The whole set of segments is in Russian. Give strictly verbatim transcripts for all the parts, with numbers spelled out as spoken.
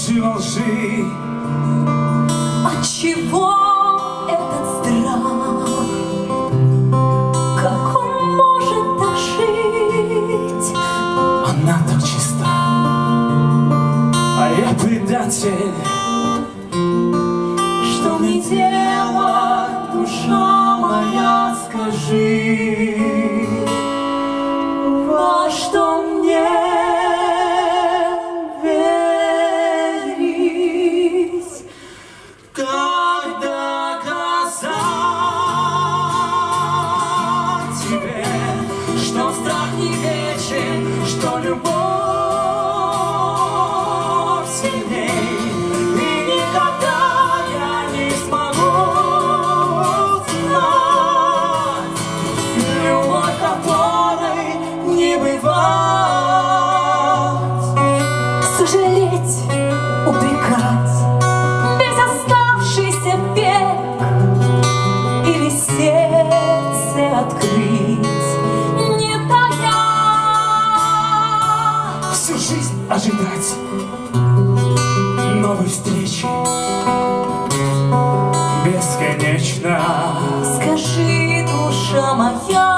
ложи во лжи. Отчего этот страх? Как он может так жить? Она так чиста, а я предатель. Что мне делать, душа моя, скажи? Во что мне верить? Как доказать тебе, что страх не вечен, что любовь сильней, и никогда я не смогу знать любовь, которой не бывать. Сожалеть, упрекать весь оставшийся век, или сердце открыть, не тая. Всю жизнь ожидать новой встречи бесконечно. Скажи, душа моя,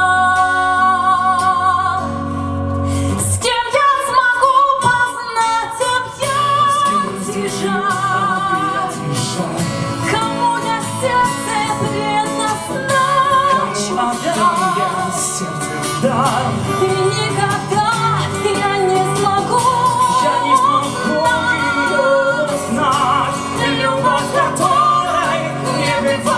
с кем я смогу познать объятий жаль? Кому я сердце предназначу? Отдам я сердце в дар. И никогда я не смогу, Я не смогу ее узнать, любовь, которой не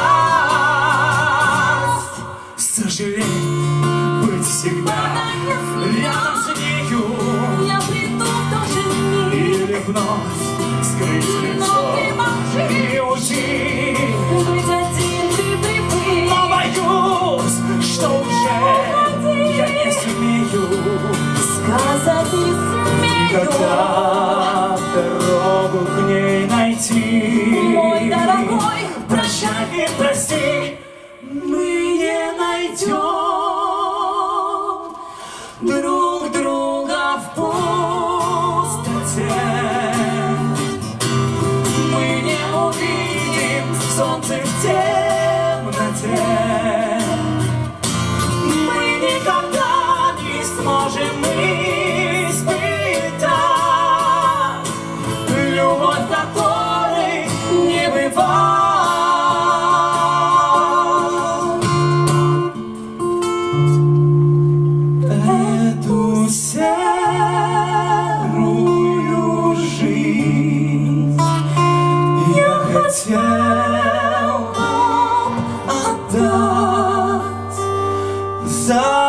бывать. Сожалеть, быть всегда рядом с нею, я приду в тот же миг, или вновь скрыть но лицо ты молчи. и уйти. Быть один ты привык, Но боюсь, что уже я не сумею сказать не смею. никогда дорогу к ней найти. Мой дорогой, Прощай и прости, мы не найдем друг друга в пустоте. Мы не увидим солнце в темноте. Мы никогда не сможем испытать любовь, которой не бывает. Эту серую жизнь я хотел отдать за